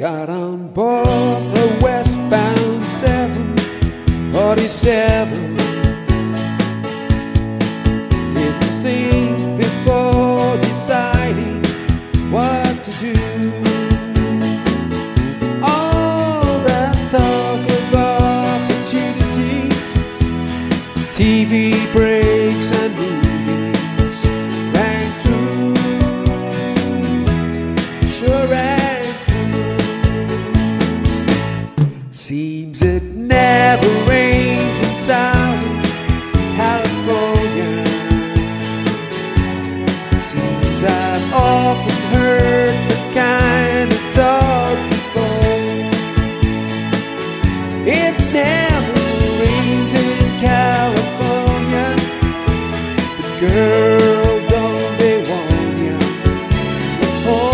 Got on board the westbound 747. Didn't think before deciding what to do. All that talk of opportunities, TV breaks and movies rang through, sure rang through. Seems it never rains in Southern California. Seems I've often heard the kind of talk before. It never rains in California, but girl, don't they want you? The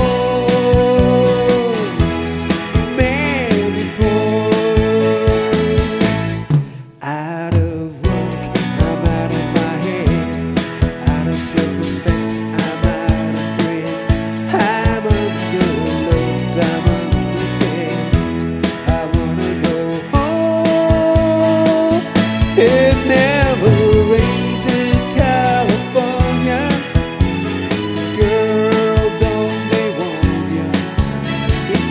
horse, many horse. Out of work, I'm out of my head. Out of self-respect, I'm out of bread. I'm underloved, I'm underfed. I wanna go home. It never rains in California. Girl, don't they want you? It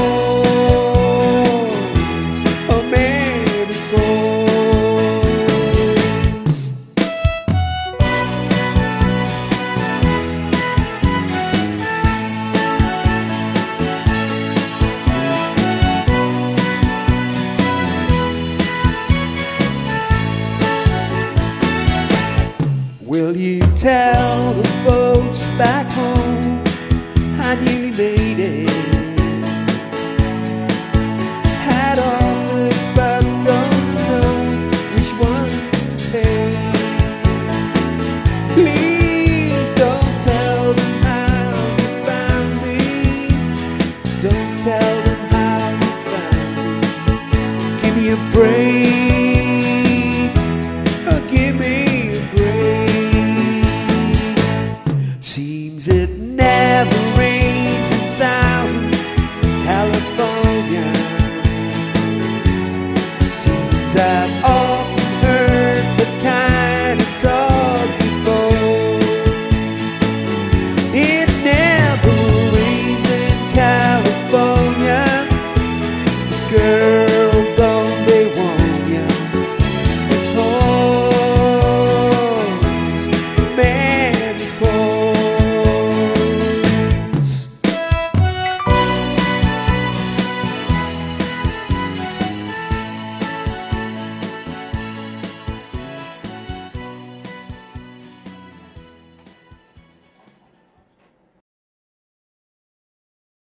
pours a many pours. Will you tell the folks back home I nearly made it? Had offers but don't know which ones to take. Please don't tell them how you found me. Don't tell them how you found me. Give me a break.